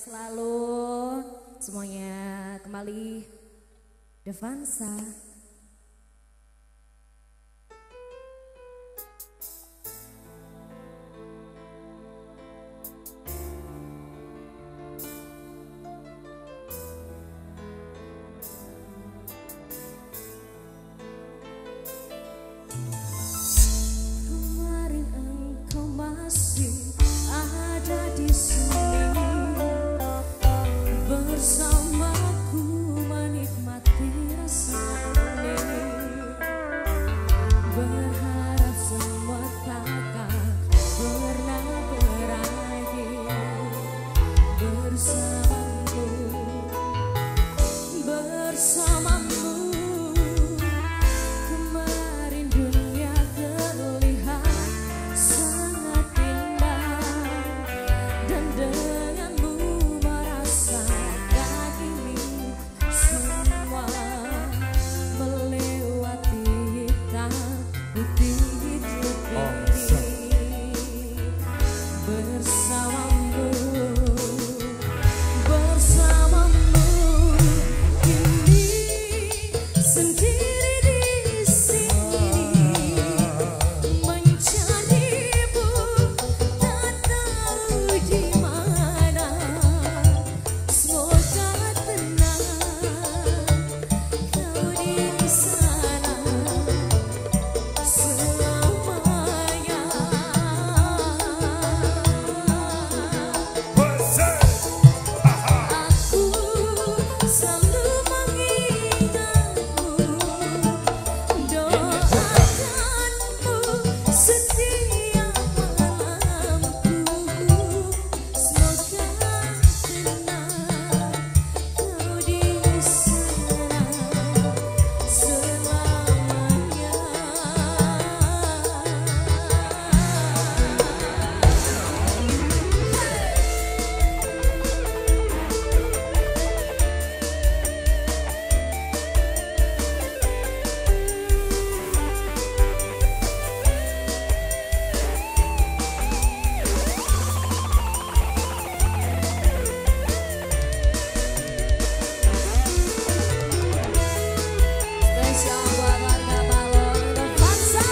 selalu. Semuanya kembali Devansa. Kemarin engkau masih ada di sini bersamaku menikmati rasa ini. Berharap semua takkan pernah berakhir bersamamu, bersamamu. Kemarin dunia terlihat sangat indah, dan denganmu merasakan ini semua. Melewati hitam putih hidup ini bersamamu, bersamamu. Kini sendiri di sini mencarimu, tak tahu di mana. Semoga tenang kau di sana selamanya. Aku selalu mengingatmu, doakanmu setiap malamku. Semoga tenang kau di sana selamanya. Spesial buat warga Balon Devansa.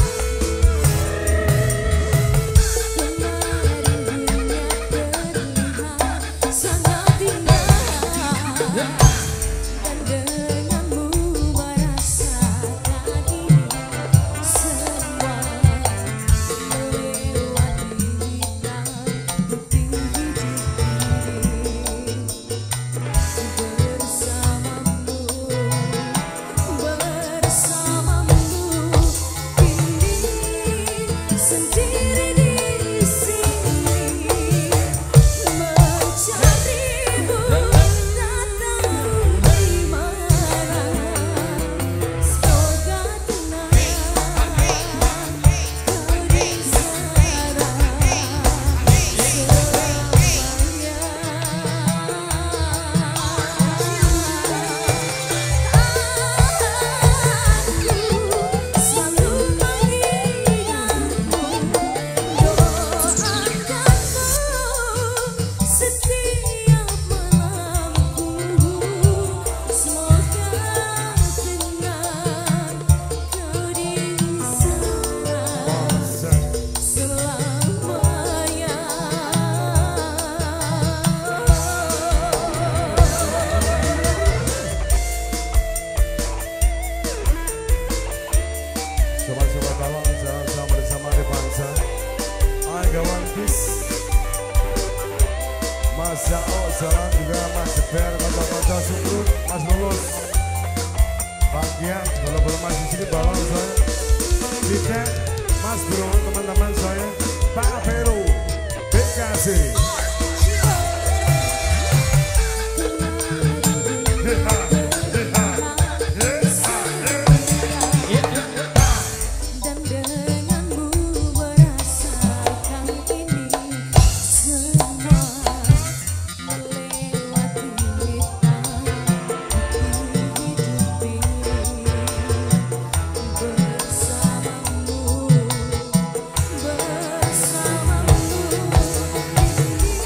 Kemarin dunia terlihat sangat indah, dan denganmu merasakan ini semua. Melewati hitam putih hidup ini bersamamu, bersamamu. Kini sendiri di sini mencarimu, tak tahu di mana. Semoga tenang kau di sana selalu mengingatmu, doakanmu setiap malamku. Semoga tenang kau di sana selamanya. Sobat-sobat Balon sama bersama Devansa, Agawan Kis, Mas Jao, salam juga Mas Jeber, kota-kota Sumrut, Mas Lulus, bagian kalau belum masih di sini Balon saya, Tiket, Mas Bro, teman-teman saya, Pak Vero, BKC. Dan denganmu merasakan ini semua. Melewati hitam putih hidup ini bersamamu, bersamamu.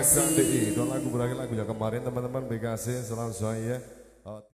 kasih. DI. Don lagu berakhir lagunya kemarin teman-teman BKC selalu saya.